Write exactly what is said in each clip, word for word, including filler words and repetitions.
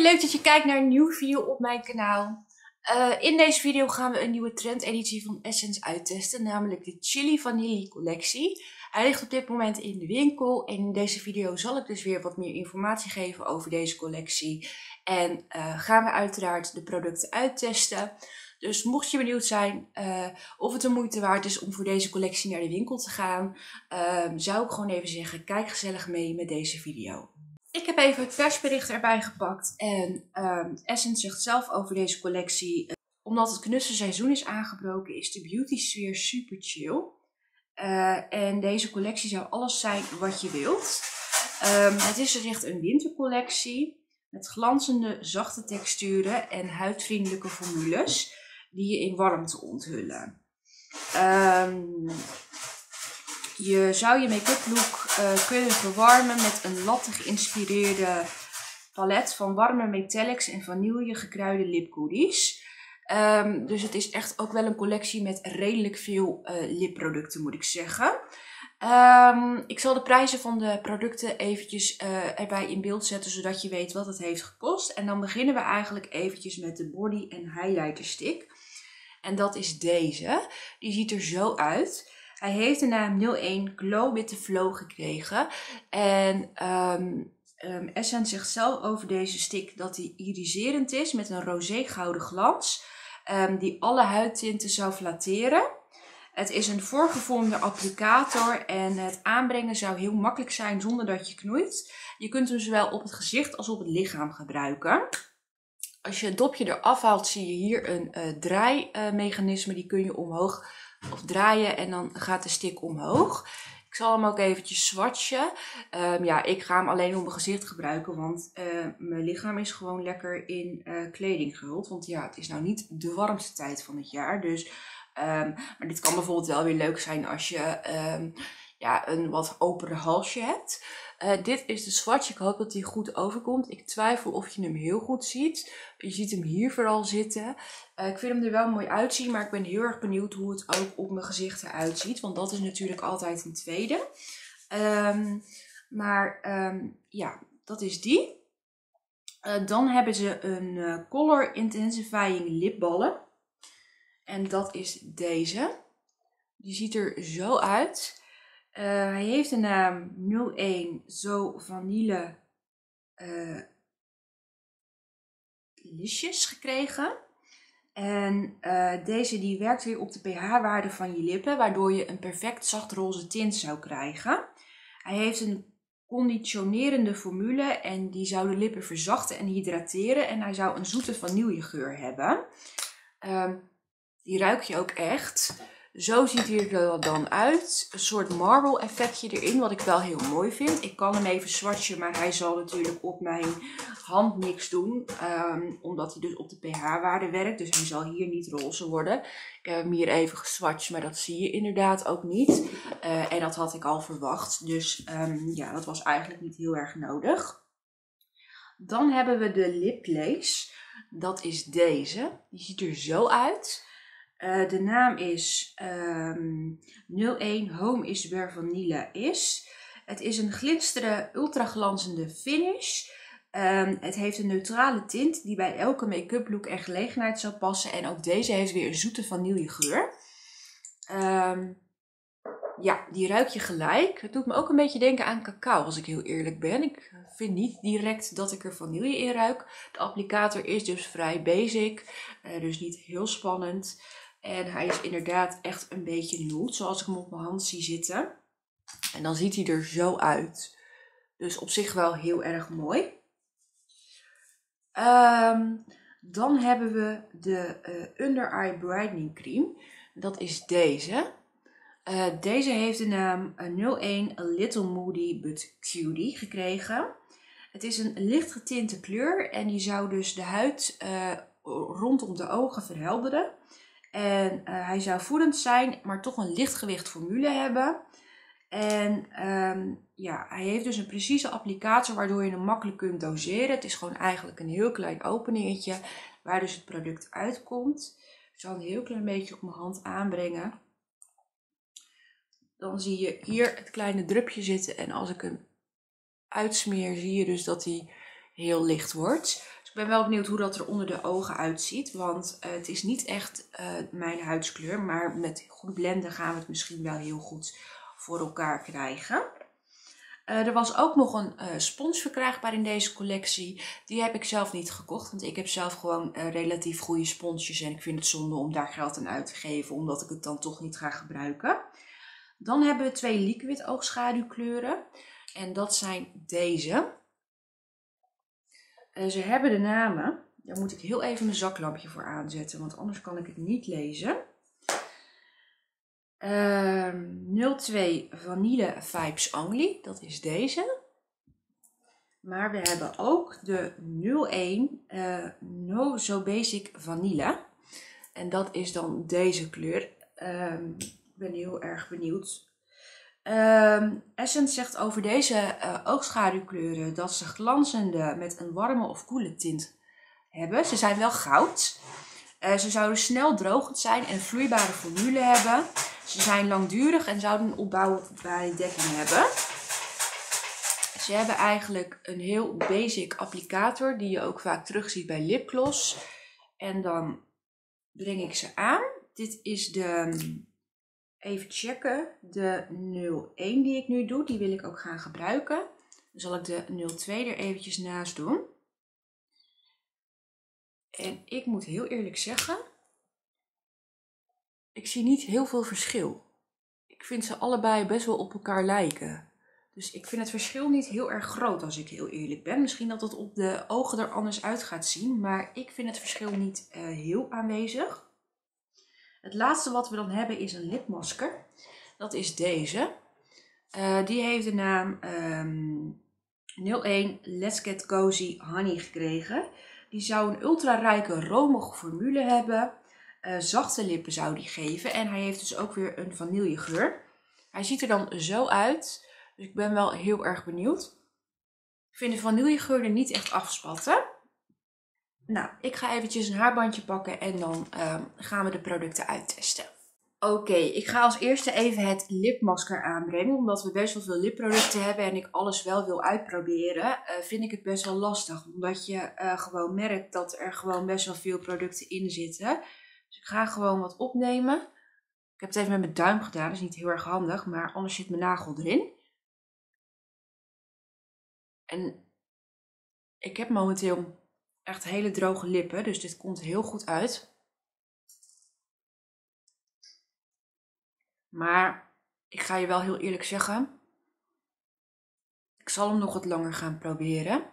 leuk dat je kijkt naar een nieuwe video op mijn kanaal. Uh, in deze video gaan we een nieuwe trendeditie van Essence uittesten, namelijk de Chili Vanille collectie. Hij ligt op dit moment in de winkel en in deze video zal ik dus weer wat meer informatie geven over deze collectie. En uh, gaan we uiteraard de producten uittesten. Dus mocht je benieuwd zijn uh, of het de moeite waard is om voor deze collectie naar de winkel te gaan, uh, zou ik gewoon even zeggen, kijk gezellig mee met deze video. Ik heb even het persbericht erbij gepakt en um, Essence zegt zelf over deze collectie, uh, omdat het knusse seizoen is aangebroken, is de beauty sfeer super chill. Uh, en deze collectie zou alles zijn wat je wilt. Um, het is dus echt een wintercollectie met glanzende, zachte texturen en huidvriendelijke formules die je in warmte onthullen. Um, Je zou je make-up look uh, kunnen verwarmen met een latte geïnspireerde palet van warme metallics en vanille gekruide lipgoodies. Um, dus het is echt ook wel een collectie met redelijk veel uh, lipproducten, moet ik zeggen. Um, ik zal de prijzen van de producten eventjes uh, erbij in beeld zetten, zodat je weet wat het heeft gekost. En dan beginnen we eigenlijk eventjes met de body en highlighter stick. En dat is deze. Die ziet er zo uit. Hij heeft de naam nul één Glow with the Flow gekregen. En um, um, Essence zegt zelf over deze stick dat hij iriserend is met een rosé gouden glans. Um, die alle huidtinten zou flatteren. Het is een voorgevormde applicator en het aanbrengen zou heel makkelijk zijn zonder dat je knoeit. Je kunt hem zowel op het gezicht als op het lichaam gebruiken. Als je het dopje eraf haalt zie je hier een uh, draaimechanisme. Die kun je omhoog of draaien en dan gaat de stick omhoog. Ik zal hem ook eventjes swatchen. Um, ja, ik ga hem alleen op mijn gezicht gebruiken, want uh, mijn lichaam is gewoon lekker in uh, kleding gehuld. Want ja, het is nou niet de warmste tijd van het jaar. Dus, um, maar dit kan bijvoorbeeld wel weer leuk zijn als je um, ja, een wat opener halsje hebt. Uh, dit is de swatch. Ik hoop dat hij goed overkomt. Ik twijfel of je hem heel goed ziet. Je ziet hem hier vooral zitten. Uh, ik vind hem er wel mooi uitzien, maar ik ben heel erg benieuwd hoe het ook op mijn gezicht eruit ziet. Want dat is natuurlijk altijd een tweede. Um, maar um, ja, dat is die. Uh, dan hebben ze een uh, Color Intensifying lipballen. En dat is deze. Die ziet er zo uit. Uh, hij heeft de naam nul één Zo Vanille uh, Licious gekregen. En uh, deze die werkt weer op de pH-waarde van je lippen, waardoor je een perfect zacht roze tint zou krijgen. Hij heeft een conditionerende formule en die zou de lippen verzachten en hydrateren. En hij zou een zoete vanillegeur hebben. Uh, die ruik je ook echt. Zo ziet hij er dan uit. Een soort marble effectje erin, wat ik wel heel mooi vind. Ik kan hem even swatchen, maar hij zal natuurlijk op mijn hand niks doen. Um, omdat hij dus op de pH-waarde werkt. Dus hij zal hier niet roze worden. Ik heb hem hier even geswatcht, maar dat zie je inderdaad ook niet. Uh, en dat had ik al verwacht. Dus um, ja, dat was eigenlijk niet heel erg nodig. Dan hebben we de lip lace. Dat is deze. Die ziet er zo uit. Uh, de naam is um, nul één Home is where vanille is. Het is een glinsteren, ultraglanzende finish. Um, het heeft een neutrale tint die bij elke make-up look en gelegenheid zou passen. En ook deze heeft weer een zoete vanillegeur. Um, ja, die ruik je gelijk. Het doet me ook een beetje denken aan cacao, als ik heel eerlijk ben. Ik vind niet direct dat ik er vanille in ruik. De applicator is dus vrij basic, uh, dus niet heel spannend. En hij is inderdaad echt een beetje nude, zoals ik hem op mijn hand zie zitten. En dan ziet hij er zo uit. Dus op zich wel heel erg mooi. Um, dan hebben we de uh, Under Eye Brightening Cream. Dat is deze. Uh, deze heeft de naam nul één A Little Moody But Cutie gekregen. Het is een licht getinte kleur en die zou dus de huid uh, rondom de ogen verhelderen. En uh, hij zou voedend zijn, maar toch een lichtgewicht formule hebben. En um, ja, hij heeft dus een precieze applicator waardoor je hem makkelijk kunt doseren. Het is gewoon eigenlijk een heel klein openingetje waar dus het product uitkomt. Ik zal een heel klein beetje op mijn hand aanbrengen. Dan zie je hier het kleine drupje zitten en als ik hem uitsmeer zie je dus dat hij heel licht wordt. Dus ik Ik ben wel benieuwd hoe dat er onder de ogen uitziet. Want uh, het is niet echt uh, mijn huidskleur. Maar met goed blenden gaan we het misschien wel heel goed voor elkaar krijgen. Uh, er was ook nog een uh, spons verkrijgbaar in deze collectie. Die heb ik zelf niet gekocht. Want ik heb zelf gewoon uh, relatief goede sponsjes. En ik vind het zonde om daar geld aan uit te geven. Omdat ik het dan toch niet ga gebruiken. Dan hebben we twee liquid oogschaduwkleuren. En dat zijn deze. Uh, ze hebben de namen. Daar moet ik heel even mijn zaklampje voor aanzetten. Want anders kan ik het niet lezen. Uh, nul twee Vanille Vibes Only. Dat is deze. Maar we hebben ook de nul een uh, No So Basic Vanille. En dat is dan deze kleur. Uh, ik ben heel erg benieuwd. Uh, Essence zegt over deze uh, oogschaduwkleuren dat ze glanzende met een warme of koele tint hebben. Ze zijn wel goud. Uh, ze zouden snel drogend zijn en vloeibare formule hebben. Ze zijn langdurig en zouden een opbouwbare dekking hebben. Ze hebben eigenlijk een heel basic applicator die je ook vaak terugziet bij lipgloss. En dan breng ik ze aan. Dit is de, even checken, de nul een die ik nu doe. Die wil ik ook gaan gebruiken. Dan zal ik de nul twee er eventjes naast doen. En ik moet heel eerlijk zeggen, ik zie niet heel veel verschil. Ik vind ze allebei best wel op elkaar lijken. Dus ik vind het verschil niet heel erg groot als ik heel eerlijk ben. Misschien dat het op de ogen er anders uit gaat zien. Maar ik vind het verschil niet uh, heel aanwezig. Het laatste wat we dan hebben is een lipmasker. Dat is deze. Uh, die heeft de naam um, nul een Let's Get Cozy Honey gekregen. Die zou een ultra rijke romige formule hebben. Uh, zachte lippen zou die geven. En hij heeft dus ook weer een vanillegeur. Hij ziet er dan zo uit. Dus ik ben wel heel erg benieuwd. Ik vind de vanillegeur er niet echt afspatten. Nou, ik ga eventjes een haarbandje pakken en dan uh, gaan we de producten uittesten. Oké, okay, ik ga als eerste even het lipmasker aanbrengen. Omdat we best wel veel lipproducten hebben en ik alles wel wil uitproberen, uh, vind ik het best wel lastig. Omdat je uh, gewoon merkt dat er gewoon best wel veel producten in zitten. Dus ik ga gewoon wat opnemen. Ik heb het even met mijn duim gedaan, dat is niet heel erg handig, maar anders zit mijn nagel erin. En ik heb momenteel echt hele droge lippen, dus dit komt heel goed uit. Maar ik ga je wel heel eerlijk zeggen, ik zal hem nog wat langer gaan proberen.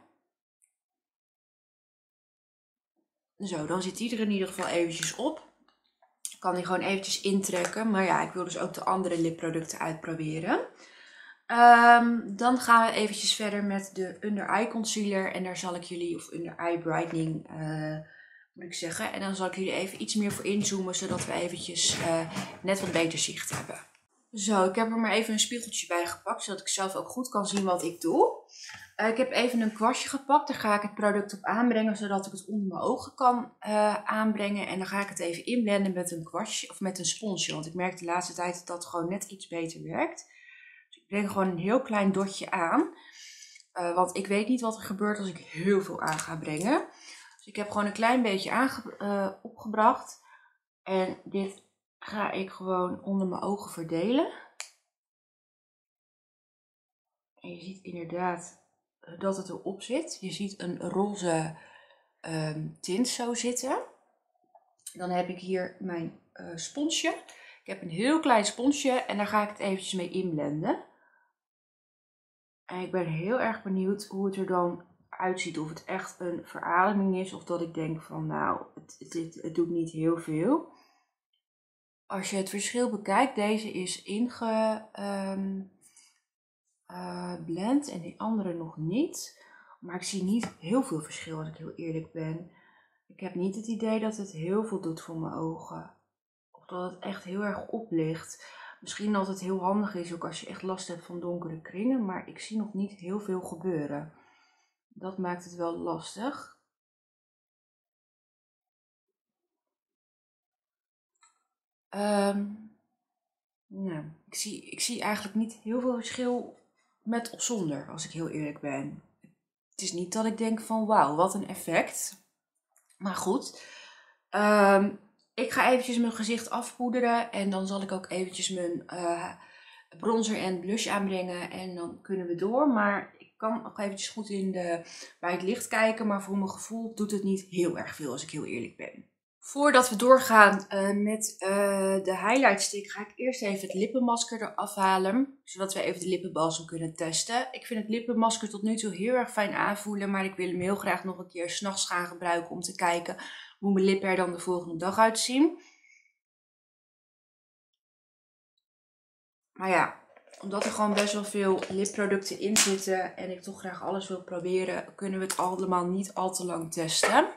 Zo, dan zit die er in ieder geval eventjes op. Ik kan die gewoon eventjes intrekken, maar ja, ik wil dus ook de andere lipproducten uitproberen. Um, dan gaan we eventjes verder met de Under Eye Concealer. En daar zal ik jullie, of Under Eye Brightening uh, moet ik zeggen. En dan zal ik jullie even iets meer voor inzoomen, zodat we eventjes uh, net wat beter zicht hebben. Zo, ik heb er maar even een spiegeltje bij gepakt, zodat ik zelf ook goed kan zien wat ik doe. Uh, ik heb even een kwastje gepakt, daar ga ik het product op aanbrengen, zodat ik het onder mijn ogen kan uh, aanbrengen. En dan ga ik het even inblenden met een kwastje, of met een sponsje, want ik merk de laatste tijd dat dat gewoon net iets beter werkt. Ik breng gewoon een heel klein dotje aan. Uh, want ik weet niet wat er gebeurt als ik heel veel aan ga brengen. Dus ik heb gewoon een klein beetje aange uh, opgebracht. En dit ga ik gewoon onder mijn ogen verdelen. En je ziet inderdaad dat het erop zit. Je ziet een roze um, tint zo zitten. Dan heb ik hier mijn uh, sponsje. Ik heb een heel klein sponsje en daar ga ik het eventjes mee inblenden. En ik ben heel erg benieuwd hoe het er dan uitziet. Of het echt een verademing is. Of dat ik denk van nou, het, het, het, het doet niet heel veel. Als je het verschil bekijkt. Deze is ingeblend um, uh, en die andere nog niet. Maar ik zie niet heel veel verschil als ik heel eerlijk ben. Ik heb niet het idee dat het heel veel doet voor mijn ogen. Of dat het echt heel erg oplicht. Misschien dat het heel handig is ook als je echt last hebt van donkere kringen. Maar ik zie nog niet heel veel gebeuren. Dat maakt het wel lastig. Um, nou, ik, zie, ik zie eigenlijk niet heel veel verschil met of zonder, als ik heel eerlijk ben. Het Het is niet dat ik denk van wauw, wat een effect. Maar goed. Um, ik ga eventjes mijn gezicht afpoederen. En dan zal ik ook eventjes mijn uh, bronzer en blush aanbrengen. En dan kunnen we door. Maar ik kan nog eventjes goed in de, bij het licht kijken. Maar voor mijn gevoel doet het niet heel erg veel, als ik heel eerlijk ben. Voordat we doorgaan uh, met uh, de highlight stick, ga ik eerst even het lippenmasker eraf halen. Zodat we even de lippenbalsem kunnen testen. Ik vind het lippenmasker tot nu toe heel erg fijn aanvoelen. Maar ik wil hem heel graag nog een keer 's nachts gaan gebruiken om te kijken hoe mijn lippen er dan de volgende dag uitzien. Maar ja, omdat er gewoon best wel veel lipproducten in zitten en ik toch graag alles wil proberen, kunnen we het allemaal niet al te lang testen.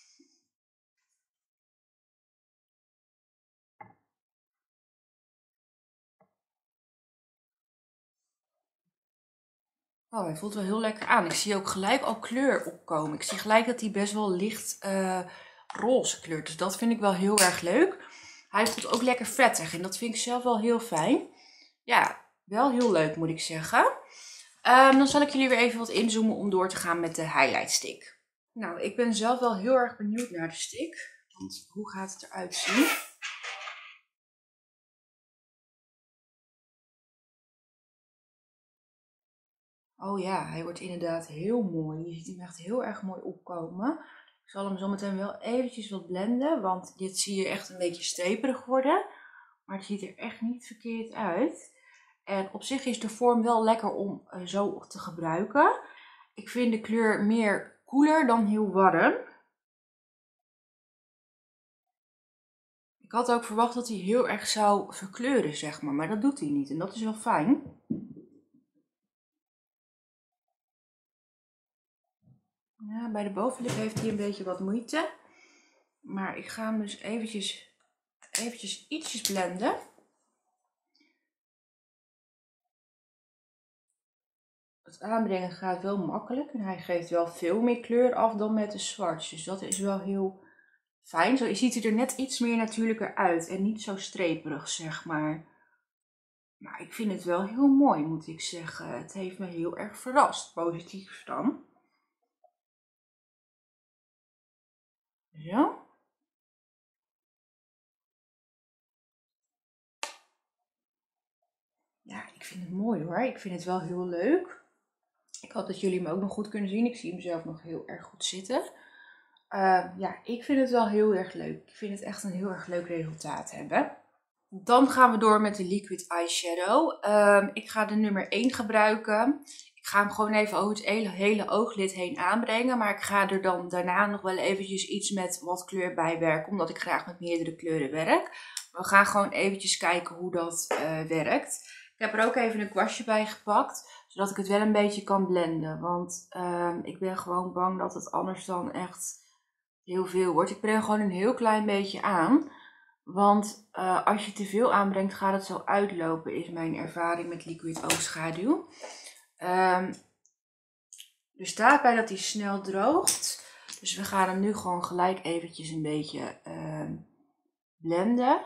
Oh, hij voelt wel heel lekker aan. Ik zie ook gelijk al kleur opkomen. Ik zie gelijk dat hij best wel licht uh, roze kleurt. Dus dat vind ik wel heel erg leuk. Hij voelt ook lekker vettig en dat vind ik zelf wel heel fijn. Ja, wel heel leuk moet ik zeggen. Um, dan zal ik jullie weer even wat inzoomen om door te gaan met de highlight stick. Nou, ik ben zelf wel heel erg benieuwd naar de stick. Want hoe gaat het eruit zien? Oh ja, hij wordt inderdaad heel mooi. Je ziet hem echt heel erg mooi opkomen. Ik zal hem zometeen wel eventjes wat blenden, want dit zie je echt een beetje streperig worden. Maar het ziet er echt niet verkeerd uit. En op zich is de vorm wel lekker om uh, zo te gebruiken. Ik vind de kleur meer koeler dan heel warm. Ik had ook verwacht dat hij heel erg zou verkleuren, zeg maar. Maar dat doet hij niet en dat is wel fijn. Ja, bij de bovenlip heeft hij een beetje wat moeite. Maar ik ga hem dus eventjes, eventjes ietsjes blenden. Het aanbrengen gaat wel makkelijk en hij geeft wel veel meer kleur af dan met de swatch. Dus dat is wel heel fijn. Zo ziet hij er net iets meer natuurlijker uit en niet zo streperig, zeg maar. Maar ik vind het wel heel mooi, moet ik zeggen. Het heeft me heel erg verrast, positief dan. Zo. Ja, ik vind het mooi hoor. Ik vind het wel heel leuk. Ik hoop dat jullie hem ook nog goed kunnen zien. Ik zie hem zelf nog heel erg goed zitten. Uh, ja, ik vind het wel heel erg leuk. Ik vind het echt een heel erg leuk resultaat hebben. Dan gaan we door met de Liquid Eyeshadow. Uh, ik ga de nummer één gebruiken. Ik ga hem gewoon even over het hele, hele ooglid heen aanbrengen. Maar ik ga er dan daarna nog wel eventjes iets met wat kleur bij werken. Omdat ik graag met meerdere kleuren werk. We gaan gewoon eventjes kijken hoe dat uh, werkt. Ik heb er ook even een kwastje bij gepakt. Zodat ik het wel een beetje kan blenden. Want uh, ik ben gewoon bang dat het anders dan echt heel veel wordt. Ik breng gewoon een heel klein beetje aan. Want uh, als je te veel aanbrengt gaat het zo uitlopen, is mijn ervaring met liquid oogschaduw. Um, er staat bij dat hij snel droogt. Dus we gaan hem nu gewoon gelijk eventjes een beetje uh, blenden.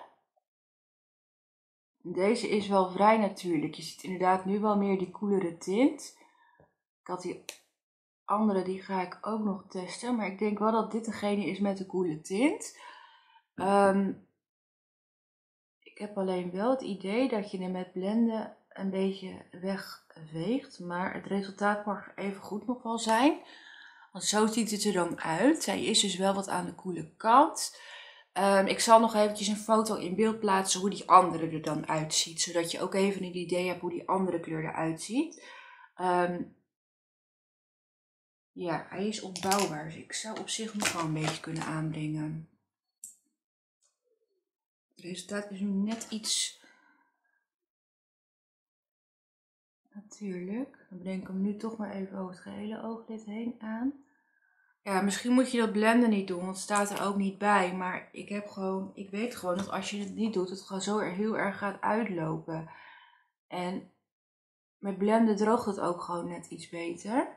Deze is wel vrij natuurlijk. Je ziet inderdaad nu wel meer die koelere tint. Ik had die andere, die ga ik ook nog testen. Maar ik denk wel dat dit degene is met de koele tint. Um, ik heb alleen wel het idee dat je er met blenden een beetje wegveegt. Maar het resultaat mag even goed nog wel zijn. Want zo ziet het er dan uit. Hij is dus wel wat aan de koele kant. Um, ik zal nog eventjes een foto in beeld plaatsen hoe die andere er dan uitziet. Zodat je ook even een idee hebt hoe die andere kleur eruit ziet. Um, ja, hij is opbouwbaar. Dus ik zou op zich nog wel een beetje kunnen aanbrengen. Het resultaat is nu net iets... Natuurlijk. Dan breng ik hem nu toch maar even over het gehele ooglid heen aan. Ja, misschien moet je dat blenden niet doen, want het staat er ook niet bij. Maar ik heb gewoon, ik weet gewoon dat als je het niet doet, het gewoon zo er heel erg gaat uitlopen. En met blenden droogt het ook gewoon net iets beter.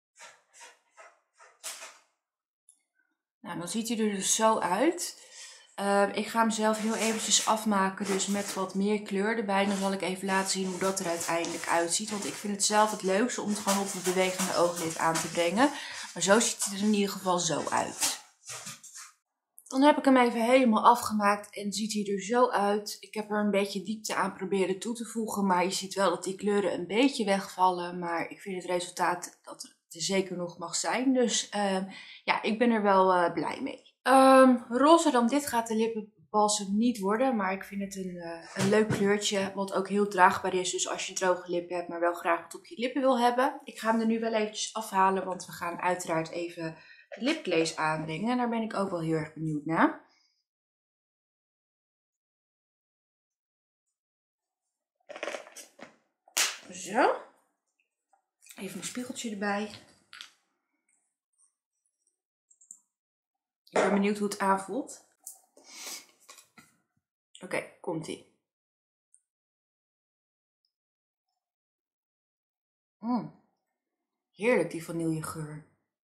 Nou, dan ziet hij er dus zo uit. Uh, ik ga hem zelf heel eventjes afmaken, dus met wat meer kleur erbij. Dan zal ik even laten zien hoe dat er uiteindelijk uitziet. Want ik vind het zelf het leukste om het gewoon op de bewegende ooglid aan te brengen. Maar zo ziet het er in ieder geval zo uit. Dan heb ik hem even helemaal afgemaakt en ziet hij er zo uit. Ik heb er een beetje diepte aan proberen toe te voegen, maar je ziet wel dat die kleuren een beetje wegvallen. Maar ik vind het resultaat dat het er zeker nog mag zijn. Dus uh, ja, ik ben er wel uh, blij mee. Um, roze dan dit gaat de lippenbalsem niet worden, maar ik vind het een, uh, een leuk kleurtje, wat ook heel draagbaar is. Dus als je droge lippen hebt, maar wel graag wat op je lippen wil hebben. Ik ga hem er nu wel eventjes afhalen, want we gaan uiteraard even de lipglaze aanbrengen. En daar ben ik ook wel heel erg benieuwd naar. Zo. Even een spiegeltje erbij. Ik ben benieuwd hoe het aanvoelt. Oké, okay, komt-ie. Mm. Heerlijk, die vanillegeur.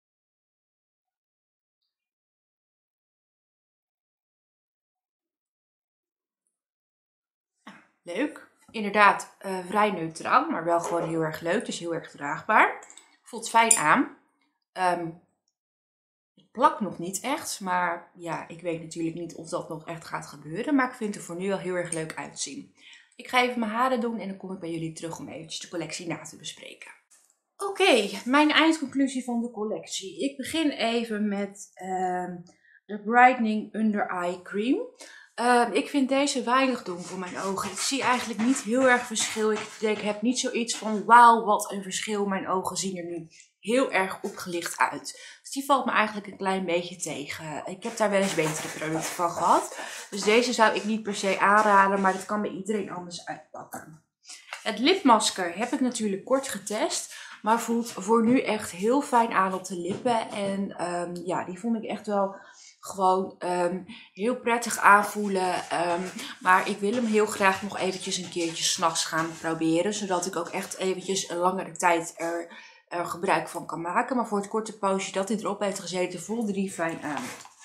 Leuk. Inderdaad, uh, vrij neutraal, maar wel gewoon heel erg leuk. Dus heel erg draagbaar. Voelt fijn aan. Um, het plakt nog niet echt, maar ja, ik weet natuurlijk niet of dat nog echt gaat gebeuren. Maar ik vind het er voor nu wel heel erg leuk uitzien. Ik ga even mijn haren doen en dan kom ik bij jullie terug om eventjes de collectie na te bespreken. Oké, okay, mijn eindconclusie van de collectie. Ik begin even met uh, de Brightening Under Eye Cream. Uh, ik vind deze weinig doen voor mijn ogen. Ik zie eigenlijk niet heel erg verschil. Ik, ik heb niet zoiets van wauw, wat een verschil. Mijn ogen zien er nu heel erg opgelicht uit. Dus die valt me eigenlijk een klein beetje tegen. Ik heb daar wel eens betere producten van gehad. Dus deze zou ik niet per se aanraden, maar dat kan bij iedereen anders uitpakken. Het lipmasker heb ik natuurlijk kort getest. Maar voelt voor nu echt heel fijn aan op de lippen. En um, ja, die vond ik echt wel gewoon um, heel prettig aanvoelen. Um, maar ik wil hem heel graag nog eventjes een keertje 's nachts gaan proberen. Zodat ik ook echt eventjes een langere tijd er, er gebruik van kan maken. Maar voor het korte poosje dat hij erop heeft gezeten, voelde die fijn aan.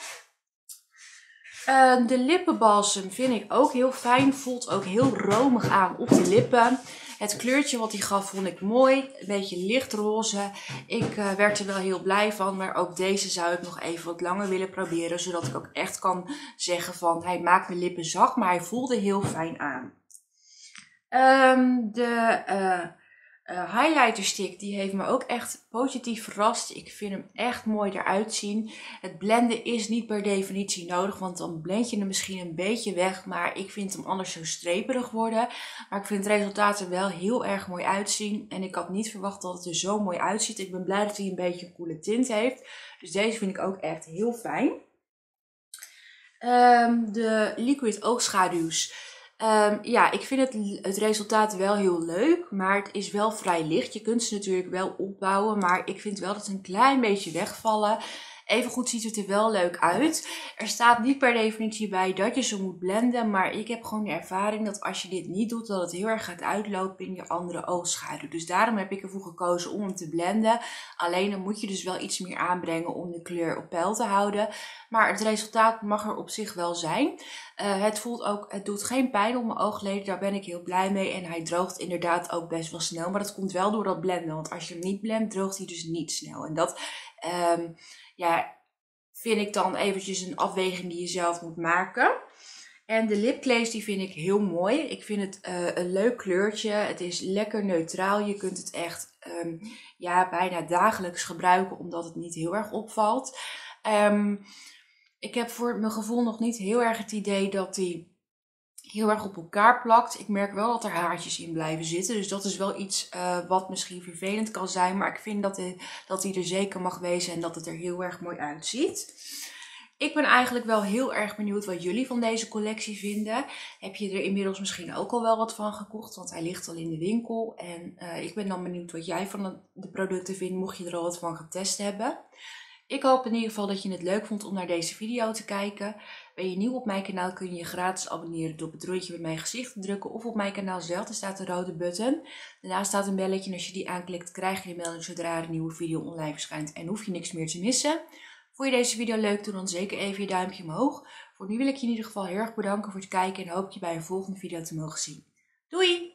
Uh, de lippenbalsem vind ik ook heel fijn. Voelt ook heel romig aan op de lippen. Het kleurtje wat hij gaf vond ik mooi. Een beetje lichtroze. Ik uh, werd er wel heel blij van. Maar ook deze zou ik nog even wat langer willen proberen. Zodat ik ook echt kan zeggen van hij maakt mijn lippen zacht. Maar hij voelde heel fijn aan. Um, de uh, uh, highlighter stick die heeft me ook echt positief verrast. Ik vind hem echt mooi eruit zien. Het blenden is niet per definitie nodig. Want dan blend je hem misschien een beetje weg. Maar ik vind hem anders zo streperig worden. Maar ik vind het resultaat er wel heel erg mooi uitzien. En ik had niet verwacht dat het er zo mooi uitziet. Ik ben blij dat hij een beetje een koele tint heeft. Dus deze vind ik ook echt heel fijn. Um, de liquid oogschaduws. Um, ja, ik vind het, het resultaat wel heel leuk, maar het is wel vrij licht. Je kunt ze natuurlijk wel opbouwen, maar ik vind wel dat ze een klein beetje wegvallen. Evengoed ziet het er wel leuk uit. Er staat niet per definitie bij dat je ze moet blenden, maar ik heb gewoon de ervaring dat als je dit niet doet, dat het heel erg gaat uitlopen in je andere oogschaduw. Dus daarom heb ik ervoor gekozen om hem te blenden. Alleen dan moet je dus wel iets meer aanbrengen om de kleur op peil te houden. Maar het resultaat mag er op zich wel zijn. Uh, het voelt ook, het doet geen pijn op mijn oogleden, daar ben ik heel blij mee. En hij droogt inderdaad ook best wel snel, maar dat komt wel door dat blenden. Want als je hem niet blendt, droogt hij dus niet snel. En dat um, ja, vind ik dan eventjes een afweging die je zelf moet maken. En de lipglaze die vind ik heel mooi. Ik vind het uh, een leuk kleurtje. Het is lekker neutraal. Je kunt het echt um, ja, bijna dagelijks gebruiken, omdat het niet heel erg opvalt. Um, ik heb voor mijn gevoel nog niet heel erg het idee dat die heel erg op elkaar plakt. Ik merk wel dat er haartjes in blijven zitten. Dus dat is wel iets uh, wat misschien vervelend kan zijn. Maar ik vind dat hij, dat hij er zeker mag wezen en dat het er heel erg mooi uitziet. Ik ben eigenlijk wel heel erg benieuwd wat jullie van deze collectie vinden. Heb je er inmiddels misschien ook al wel wat van gekocht? Want hij ligt al in de winkel. En uh, ik ben dan benieuwd wat jij van de producten vindt, mocht je er al wat van getest hebben. Ik hoop in ieder geval dat je het leuk vond om naar deze video te kijken. Ben je nieuw op mijn kanaal, kun je je gratis abonneren door op het rondje bij mijn gezicht te drukken. Of op mijn kanaal zelf, er staat een rode button. Daarnaast staat een belletje en als je die aanklikt krijg je de melding zodra er een nieuwe video online verschijnt. En hoef je niks meer te missen. Vond je deze video leuk, doe dan zeker even je duimpje omhoog. Voor nu wil ik je in ieder geval heel erg bedanken voor het kijken en hoop je bij een volgende video te mogen zien. Doei!